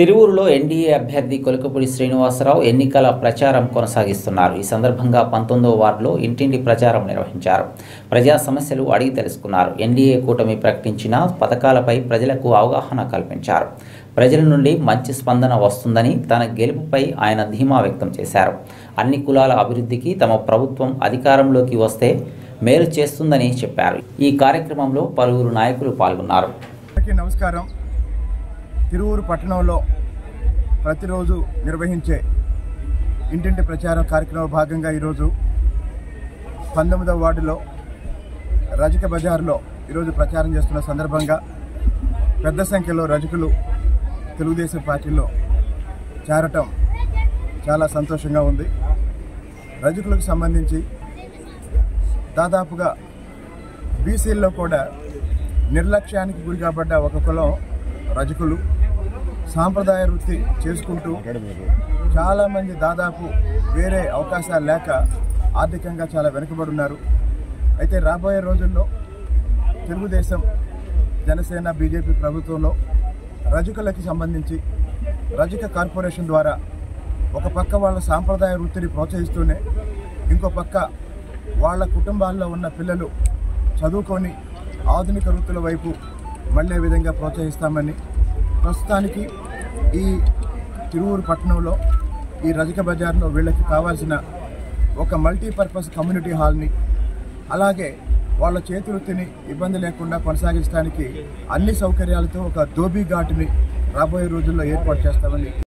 తిరువూరులో NDA అభ్యర్థి కొలకపూడి శ్రీనివాసరావు ఎన్నికల ప్రచారం కొనసాగిస్తున్నారు. ఈ సందర్భంగా 19వ వార్డులో ఇంటింటి ప్రచారం నిర్వహించారు. ప్రజా సమస్యలు అడిగి తెలుసుకున్నారు. ఎన్డీఏ కూటమి ప్రకటించిన పథకాలపై ప్రజలకు అవగాహన కల్పించారు. ప్రజల నుండి మంచి స్పందన వస్తుందని, తన గెలుపుపై ఆయన ధీమా వ్యక్తం చేశారు. అన్ని కులాల అభివృద్ధికి తమ ప్రభుత్వం అధికారంలోకి వస్తే మేలు చేస్తుందని చెప్పారు. ఈ కార్యక్రమంలో పలువురు నాయకులు పాల్గొన్నారు. నమస్కారం. తిరువూరు పట్టణంలో ప్రతిరోజు నిర్వహించే ఇంటింటి ప్రచారం కార్యక్రమం భాగంగా ఈరోజు 19వ వార్డులో రజక బజార్లో ఈరోజు ప్రచారం చేస్తున్న సందర్భంగా పెద్ద సంఖ్యలో రజకులు తెలుగుదేశం పార్టీలో చేరటం చాలా సంతోషంగా ఉంది. రజకులకు సంబంధించి దాదాపుగా బీసీల్లో కూడా నిర్లక్ష్యానికి గురి కాబడ్డ ఒక కులం రజకులు. సాంప్రదాయ వృత్తి చేసుకుంటూ చాలామంది దాదాపు వేరే అవకాశాలు లేక ఆర్థికంగా చాలా వెనుకబడి ఉన్నారు. అయితే రాబోయే రోజుల్లో తెలుగుదేశం, జనసేన, బీజేపీ ప్రభుత్వంలో రజకులకి సంబంధించి రజక కార్పొరేషన్ ద్వారా ఒక పక్క వాళ్ళ సాంప్రదాయ వృత్తిని ప్రోత్సహిస్తూనే ఇంకో పక్క వాళ్ళ కుటుంబాల్లో ఉన్న పిల్లలు చదువుకొని ఆధునిక వృత్తుల వైపు మళ్ళే విధంగా ప్రోత్సహిస్తామని, ప్రస్తుతానికి ఈ తిరువూరు పట్టణంలో ఈ రజక బజార్లో వీళ్ళకి కావాల్సిన ఒక మల్టీపర్పస్ కమ్యూనిటీ హాల్ని, అలాగే వాళ్ళ చేతి వృత్తిని ఇబ్బంది లేకుండా కొనసాగించడానికి అన్ని సౌకర్యాలతో ఒక ధోబీ ఘాటుని రాబోయే రోజుల్లో ఏర్పాటు చేస్తామని